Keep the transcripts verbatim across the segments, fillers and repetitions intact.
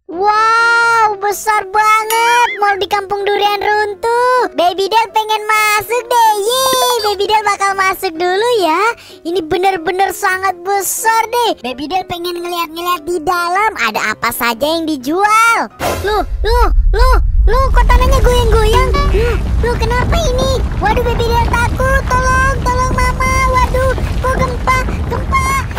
Wow, besar banget. Mall di Kampung Durian runtuh. Baby Del pengen masuk deh. Yeay, Baby Del bakal masuk dulu ya. Ini bener-bener sangat besar deh. Baby Del pengen ngeliat-ngeliat di dalam ada apa saja yang dijual. Loh, loh, loh, loh, kok tanahnya goyang-goyang? Loh, loh, kenapa ini? Waduh, Baby Del takut. Tolong, tolong mama. Waduh, kok gempa, gempa.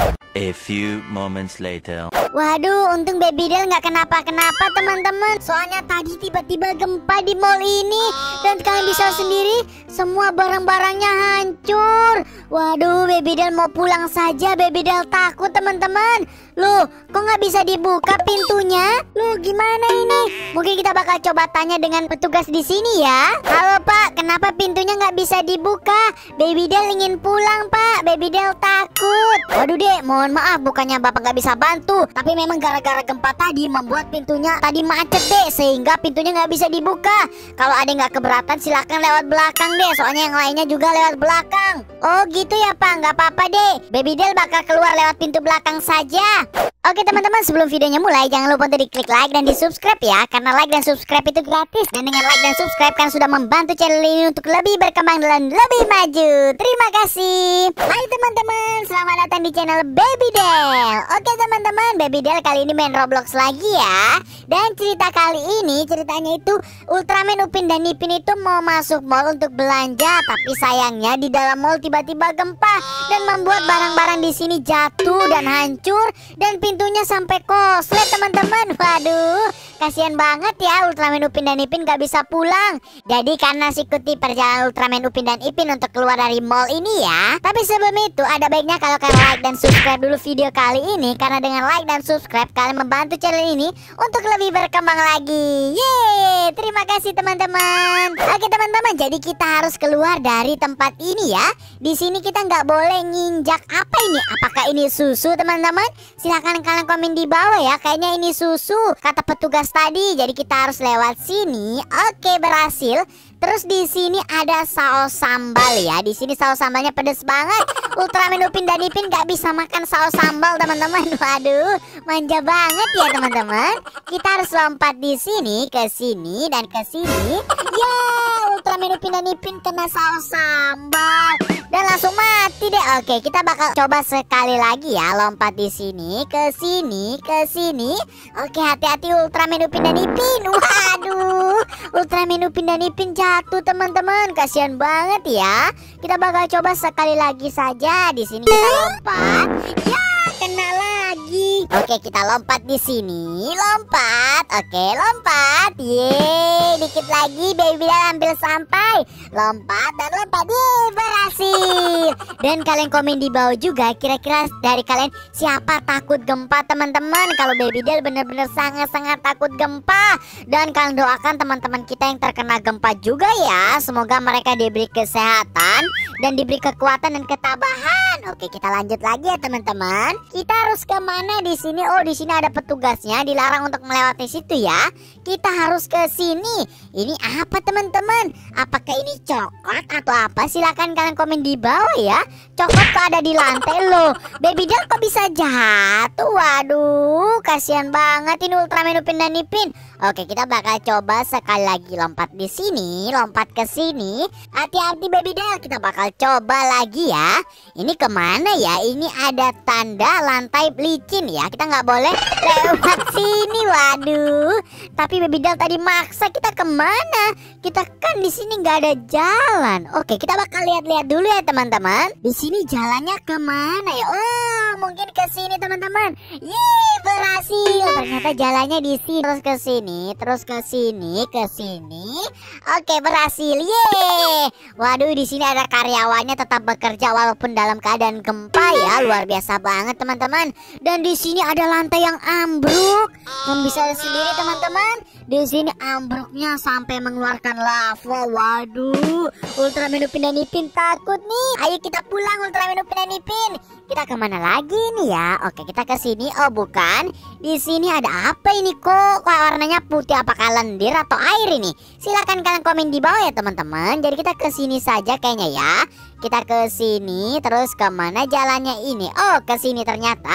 A few moments later. Waduh, untung Baby Del nggak kenapa-kenapa teman-teman. Soalnya tadi tiba-tiba gempa di mall ini. Dan kalian bisa sendiri, semua barang-barangnya hancur. Waduh, Baby Del mau pulang saja. Baby Del takut teman-teman. Loh, kok nggak bisa dibuka pintunya? Loh, gimana ini? Mungkin kita bakal coba tanya dengan petugas di sini ya. Halo Pak, kenapa pintunya nggak bisa dibuka? Baby Del ingin pulang Pak. Baby Del takut. Waduh Dek, mohon maaf bukannya Bapak nggak bisa bantu, tapi memang gara-gara gempa tadi membuat pintunya tadi macet Dek, sehingga pintunya nggak bisa dibuka. Kalau ada yang nggak keberatan silahkan lewat belakang Dek, soalnya yang lainnya juga lewat belakang. Oh gitu ya Pak, nggak apa-apa Dek. Baby Del bakal keluar lewat pintu belakang saja. Oke teman-teman, sebelum videonya mulai jangan lupa untuk diklik like dan di subscribe ya, karena like dan subscribe itu gratis. Dan dengan like dan subscribe kan sudah membantu channel ini untuk lebih berkembang dan lebih maju. Terima kasih. Hai teman-teman, selamat datang di channel Baby Del. Oke teman-teman, Baby Del kali ini main Roblox lagi ya. Dan cerita kali ini ceritanya itu Ultraman Upin dan Ipin itu mau masuk mall untuk belanja, tapi sayangnya di dalam mall tiba-tiba gempa dan membuat barang-barang di sini jatuh dan hancur dan pintunya sampai koslet teman-teman. Waduh, kasihan banget ya Ultraman Upin dan Ipin gak bisa pulang. Jadi karena ikuti perjalanan Ultraman Upin dan Ipin untuk keluar dari mall ini ya. Tapi sebelum itu ada baiknya kalau kalian like dan subscribe dulu video kali ini, karena dengan like dan subscribe kalian membantu channel ini untuk lebih berkembang lagi. Yeay, terima kasih teman-teman. Oke teman-teman, jadi kita harus keluar dari tempat ini ya. Di sini kita nggak boleh nginjak apa ini. Apakah ini susu teman-teman? Silahkan kalian komen di bawah ya. Kayaknya ini susu kata petugas tadi. Jadi kita harus lewat sini. Oke, berhasil. Terus di sini ada saus sambal ya. Di sini saus sambalnya pedes banget. Ultraman Upin dan Ipin gak bisa makan saus sambal teman-teman. Waduh, manja banget ya teman-teman. Kita harus lompat di sini, ke sini dan ke sini. Ya, Ultraman Upin dan Ipin kena saus sambal dan langsung mati deh. Oke, kita bakal coba sekali lagi ya. Lompat di sini, ke sini, ke sini. Oke, hati-hati Ultraman Upin dan Ipin. Waduh, Ultraman Upin dan Ipin jatuh teman-teman. Kasihan banget ya. Kita bakal coba sekali lagi saja. Di sini kita lompat. Ya, kena lagi. Oke, kita lompat di sini. Lompat. Oke, lompat. Yeay, dikit lagi Baby Del hampir sampai. Lompat dan lompat. Yeay, berhasil. Dan kalian komen di bawah juga kira-kira dari kalian siapa takut gempa teman-teman. Kalau Baby Del bener-bener sangat-sangat takut gempa. Dan kalian doakan teman-teman kita yang terkena gempa juga ya. Semoga mereka diberi kesehatan dan diberi kekuatan dan ketabahan. Oke, kita lanjut lagi ya teman-teman. Kita harus kemana di sini? Oh, di sini ada petugasnya. Dilarang untuk melewati situ ya. Kita harus ke sini. Ini apa teman-teman? Apakah ini coklat atau apa? Silakan kalian komen di bawah ya. Coklat kok ada di lantai loh. Baby Del kok bisa jatuh? Waduh, kasihan banget ini Ultraman Upin dan Ipin. Oke, kita bakal coba sekali lagi lompat di sini, lompat ke sini. Hati-hati Baby Del, kita bakal coba lagi ya. Ini kemana ya? Ini ada tanda lantai licin ya. Kita nggak boleh lewat sini. Waduh. Tapi Baby Del tadi maksa kita kemana? Kita kan di sini nggak ada jalan. Oke, kita bakal lihat-lihat dulu ya teman-teman. Di sini jalannya kemana ya? Oh, mungkin ke sini teman-teman. Yeay, berhasil. Ternyata jalannya di sini. Terus ke sini, terus ke sini, ke sini. Oke, berhasil. Yeay. Waduh, di sini ada karyawannya tetap bekerja walaupun dalam keadaan gempa ya. Luar biasa banget teman-teman. Dan di sini ada lantai yang ambruk. Dan bisa sendiri teman-teman. Di sini ambruknya sampai mengeluarkan lava. Waduh, Ultraman Upin dan Ipin takut nih. Ayo kita pulang Ultraman Upin dan Ipin. Kita kemana lagi nih ya? Oke, kita ke sini. Oh bukan, di sini ada apa ini kok? Kok warnanya putih? Apakah lendir atau air ini? Silahkan kalian komen di bawah ya teman-teman. Jadi kita ke sini saja kayaknya ya. Kita ke sini, terus kemana jalannya ini? Oh, ke sini ternyata.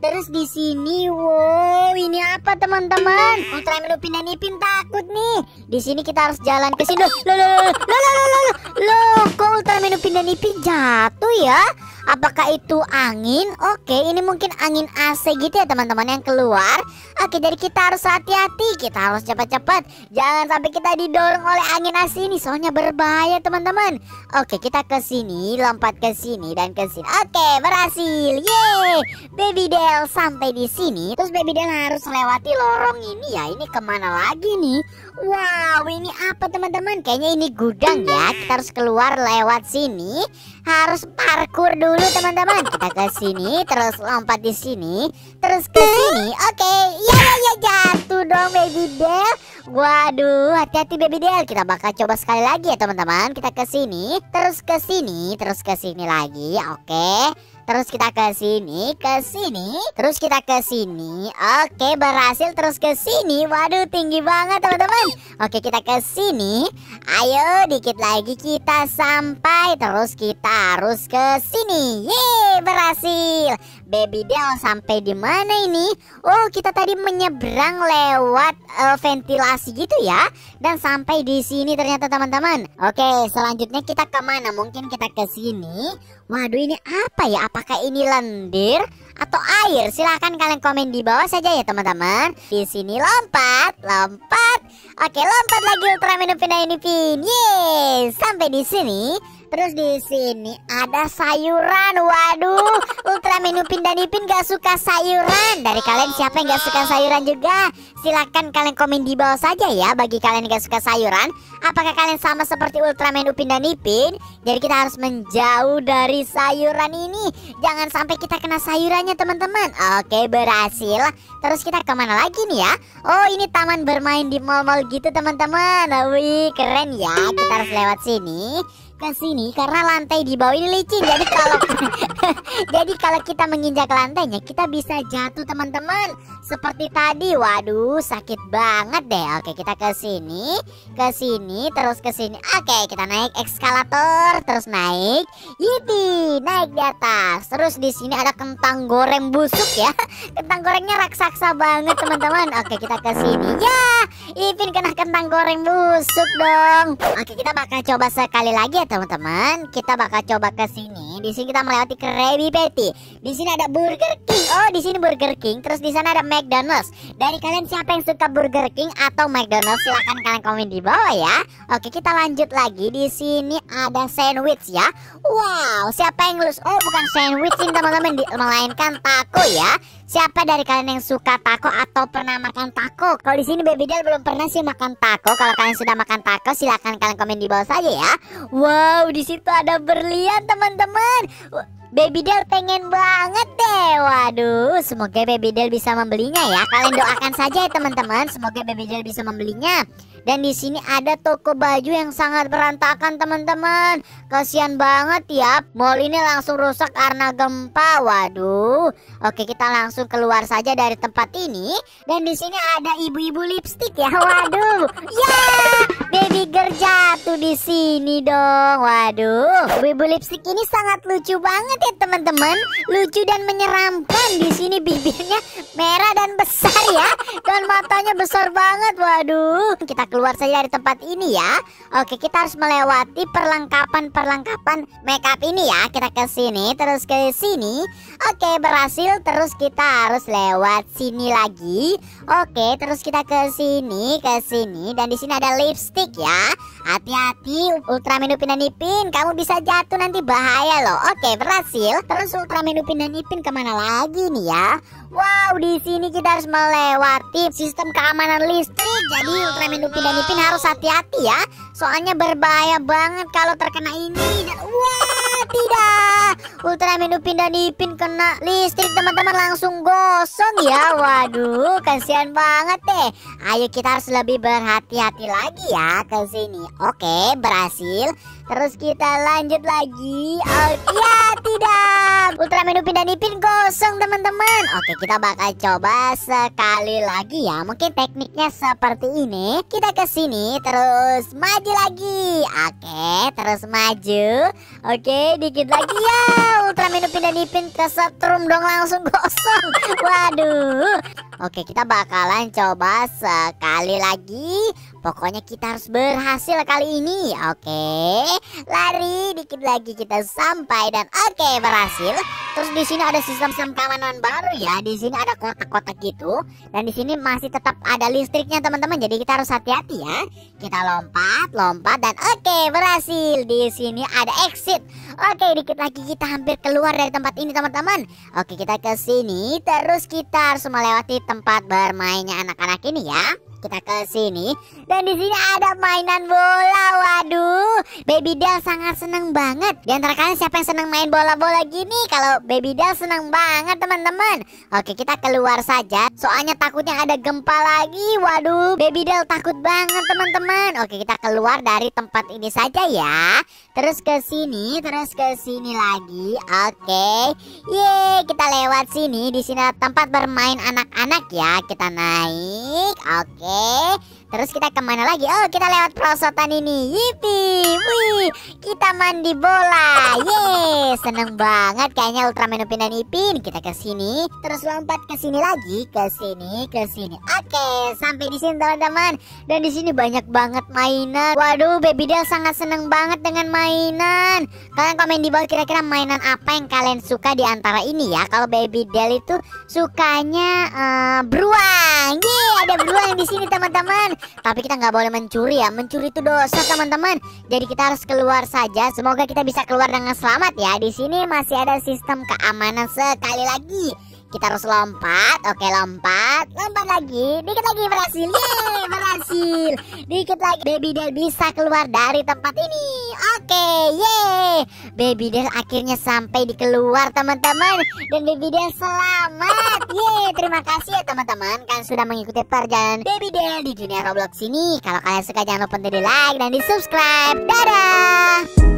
Terus di sini, wow, ini apa teman-teman? Ultraman Upin dan Ipin takut nih. Di sini kita harus jalan ke sini. Loh, loh, loh, loh, loh, loh, loh, loh, loh, kok Ultraman Upin dan Ipin jatuh ya? Apakah itu angin? Oke, ini mungkin angin A C gitu ya teman-teman yang keluar. Oke, jadi kita harus hati-hati. Kita harus cepat-cepat. Jangan sampai kita didorong oleh angin A C ini, soalnya berbahaya teman-teman. Oke, kita ke sini, lompat ke sini dan ke sini. Oke, berhasil. Yeay, Baby Del sampai di sini. Terus Baby Del harus lewati lorong ini ya. Ini kemana lagi nih? Wow, ini apa teman-teman? Kayaknya ini gudang ya. Kita harus keluar lewat sini. Harus parkur dulu teman-teman. Kita ke sini, terus lompat di sini, terus ke sini. Oke, ya ya ya, jatuh dong Baby Del. Waduh, hati-hati Baby Del. Kita bakal coba sekali lagi ya teman-teman. Kita ke sini, terus ke sini, terus ke sini lagi. Oke. Terus kita ke sini, ke sini, terus kita ke sini. Oke, berhasil. Terus ke sini. Waduh, tinggi banget teman-teman. Oke, kita ke sini. Ayo, dikit lagi kita sampai. Terus kita harus ke sini. Yeay, berhasil. Baby Del sampai di mana ini? Oh, kita tadi menyeberang lewat uh, ventilasi gitu ya. Dan sampai di sini ternyata teman-teman. Oke, selanjutnya kita kemana? Mungkin kita ke sini. Waduh, ini apa ya? Apakah ini lendir atau air? Silahkan kalian komen di bawah saja ya teman-teman. Di sini lompat, lompat. Oke, lompat lagi Ultraman Upin dan Ipin. Yeay, sampai di sini. Terus di sini ada sayuran. Waduh, Ultraman Upin dan Ipin gak suka sayuran. Dari kalian siapa yang gak suka sayuran juga? Silahkan kalian komen di bawah saja ya. Bagi kalian yang gak suka sayuran, apakah kalian sama seperti Ultraman Upin dan Ipin? Jadi kita harus menjauh dari sayuran ini. Jangan sampai kita kena sayurannya teman-teman. Oke, berhasil. Terus kita kemana lagi nih ya? Oh, ini taman bermain di mall-mall gitu teman-teman. Wih, keren ya. Kita harus lewat sini, ke sini, karena lantai di bawah ini licin. Jadi kalau jadi kalau kita menginjak lantainya, kita bisa jatuh teman-teman. Seperti tadi. Waduh, sakit banget deh. Oke, kita ke sini, ke sini, terus ke sini. Oke, kita naik eskalator, terus naik. Yipi, naik di atas. Terus di sini ada kentang goreng busuk ya. Kentang gorengnya raksasa banget teman-teman. Oke, kita ke sini. Ya, Ipin kena kentang goreng busuk dong. Oke, kita bakal coba sekali lagi ya teman-teman. Kita bakal coba ke sini. Di sini kita melewati Krabby Patty. Di sini ada Burger King. Oh, di sini Burger King. Terus di sana ada McDonald's. Dari kalian siapa yang suka Burger King atau McDonald's? Silahkan kalian komen di bawah ya. Oke, kita lanjut lagi. Di sini ada sandwich ya. Wow, siapa yang lulus? Oh, bukan sandwich ini teman-teman, melainkan taco ya. Siapa dari kalian yang suka taco atau pernah makan taco? Kalau di sini Baby Del belum pernah sih makan taco. Kalau kalian sudah makan taco, silahkan kalian komen di bawah saja ya. Wow, di situ ada berlian teman-teman. Baby Del pengen banget deh. Waduh, semoga Baby Del bisa membelinya ya. Kalian doakan saja ya teman-teman, semoga Baby Del bisa membelinya. Dan di sini ada toko baju yang sangat berantakan teman-teman. Kasihan banget ya. Mall ini langsung rusak karena gempa. Waduh. Oke, kita langsung keluar saja dari tempat ini. Dan di sini ada ibu-ibu lipstik ya. Waduh. Ya, baby girl jatuh di sini dong. Waduh. Ibu-ibu lipstik ini sangat lucu banget ya teman-teman. Lucu dan menyeramkan. Di sini bibirnya merah dan besar ya. Dan matanya besar banget. Waduh. Kita keluar saja dari tempat ini ya. Oke, kita harus melewati perlengkapan-perlengkapan makeup ini ya. Kita ke sini, terus ke sini. Oke, berhasil. Terus kita harus lewat sini lagi. Oke, terus kita ke sini, ke sini. Dan di sini ada lipstick ya. Hati-hati Ultraman Upin dan Ipin, kamu bisa jatuh nanti, bahaya loh. Oke, berhasil. Terus Ultraman Upin dan Ipin kemana lagi nih ya? Wow, di sini kita harus melewati sistem keamanan listrik. Jadi Ultraman Upin dan Ipin harus hati-hati ya. Soalnya berbahaya banget kalau terkena ini. Dan wah, tidak. Ultraman Upin dan Ipin kena listrik teman-teman, langsung gosong ya. Waduh, kasihan banget deh. Ayo kita harus lebih berhati-hati lagi ya ke sini. Oke, berhasil. Terus kita lanjut lagi. Oh ya tidak, Ultraman Upin dan Ipin kosong teman-teman. Oke, kita bakal coba sekali lagi ya. Mungkin tekniknya seperti ini. Kita ke sini terus maju lagi. Oke, terus maju. Oke, dikit lagi ya. Ultraman Upin dan Ipin kesetrum dong, langsung kosong. Waduh. Oke, kita bakalan coba sekali lagi. Pokoknya kita harus berhasil kali ini. Oke, lari dikit lagi kita sampai dan oke berhasil. Terus di sini ada sistem-sistem keamanan baru ya. Di sini ada kotak-kotak gitu dan di sini masih tetap ada listriknya teman-teman. Jadi kita harus hati-hati ya. Kita lompat, lompat dan oke berhasil. Di sini ada exit. Oke, dikit lagi kita hampir keluar dari tempat ini teman-teman. Oke, kita ke sini terus kita harus melewati tempat bermainnya anak-anak ini ya. Kita ke sini dan di sini ada mainan bola. Waduh, Baby Del sangat seneng banget. Di antara kalian siapa yang seneng main bola-bola gini? Kalau Baby Del seneng banget teman-teman. Oke, kita keluar saja. Soalnya takutnya ada gempa lagi. Waduh, Baby Del takut banget teman-teman. Oke, kita keluar dari tempat ini saja ya. Terus ke sini, terus ke sini lagi. Oke, yeay, kita lewat sini. Di sini ada tempat bermain anak-anak ya. Kita naik. Oke. Terus kita kemana lagi? Oh, kita lewat perosotan ini. Yippee, wih, kita mandi bola. Yeay, seneng banget kayaknya Ultraman Upin dan Ipin. Kita ke sini, terus lompat ke sini lagi, ke sini, ke sini. Oke, sampai di sini teman-teman. Dan di sini banyak banget mainan. Waduh, Baby Del sangat seneng banget dengan mainan. Kalian komen di bawah kira-kira mainan apa yang kalian suka di antara ini ya. Kalau Baby Del itu sukanya uh, beruang. Yeay, ada beruang di sini teman-teman. Tapi kita nggak boleh mencuri ya. Mencuri itu dosa teman-teman. Jadi kita harus keluar saja. Semoga kita bisa keluar dengan selamat ya. Di sini masih ada sistem keamanan sekali lagi. Kita harus lompat. Oke, lompat. Lompat lagi. Dikit lagi berhasil. Yeay, berhasil. Dikit lagi Baby Del bisa keluar dari tempat ini. Oke, yeay. Baby Del akhirnya sampai di keluar teman-teman. Dan Baby Del selamat. Yeay, terima kasih ya teman-teman. Kalian sudah mengikuti perjalanan Baby Del di dunia Roblox ini. Kalau kalian suka jangan lupa untuk di like dan di subscribe. Dadah.